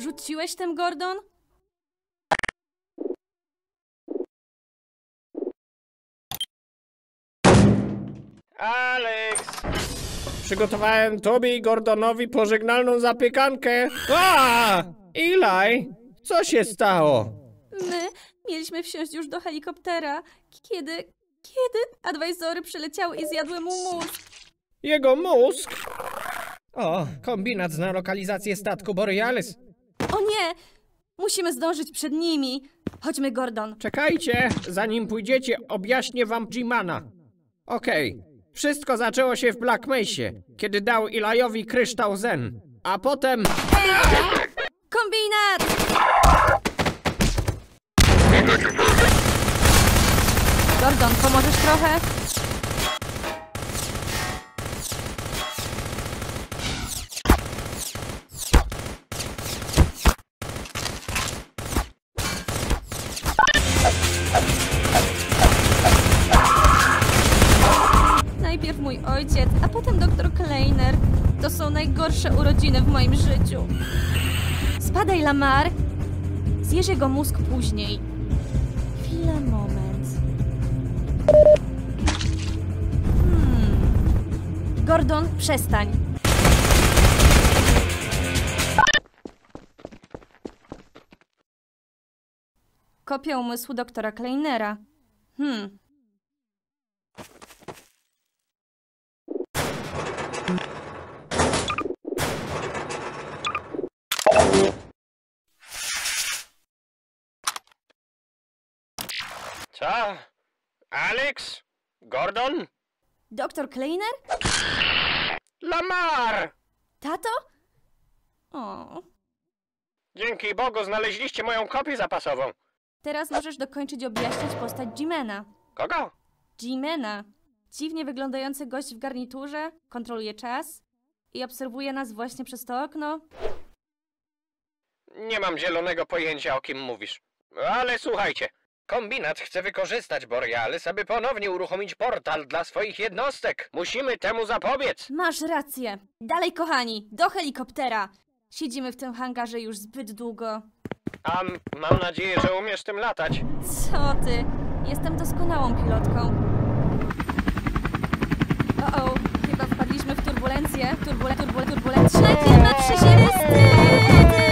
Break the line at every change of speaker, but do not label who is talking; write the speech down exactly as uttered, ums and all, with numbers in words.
Rzuciłeś tym, Gordon?
Alex! Przygotowałem tobie i Gordonowi pożegnalną zapiekankę. A! Eli, co się stało?
My mieliśmy wsiąść już do helikoptera, kiedy... kiedy adwajzory przyleciały i zjadły mu mózg.
Jego mózg? O, kombinat zna lokalizację statku Borealis.
O nie! Musimy zdążyć przed nimi. Chodźmy, Gordon.
Czekajcie, zanim pójdziecie, objaśnię wam G-Mana. Okej, wszystko zaczęło się w Black Mesie, kiedy dał Eli'owi kryształ Zen, a potem...
Kombinat! Gordon, pomożesz trochę? Najpierw mój ojciec, a potem doktor Kleiner. To są najgorsze urodziny w moim życiu. Spadaj, Lamar. Zjesz jego mózg później. Chwilę, moment. Hmm. Gordon, przestań. Kopia umysłu doktora Kleinera. Hmm.
Co? Alex? Gordon?
Doktor Kleiner?
Lamar!
Tato? O.
Dzięki Bogu znaleźliście moją kopię zapasową.
Teraz możesz dokończyć objaśniać postać G-Mana.
Kogo?
G-Mana. Dziwnie wyglądający gość w garniturze, kontroluje czas i obserwuje nas właśnie przez to okno.
Nie mam zielonego pojęcia, o kim mówisz. Ale słuchajcie, kombinat chce wykorzystać Borealis, aby ponownie uruchomić portal dla swoich jednostek. Musimy temu zapobiec.
Masz rację. Dalej, kochani, do helikoptera. Siedzimy w tym hangarze już zbyt długo.
A m- mam nadzieję, że umiesz tym latać.
Co ty? Jestem doskonałą pilotką. O, o, chyba wpadliśmy w turbulencję. Turbule, turbule, turbulencję. Najpierw na przysiadysty!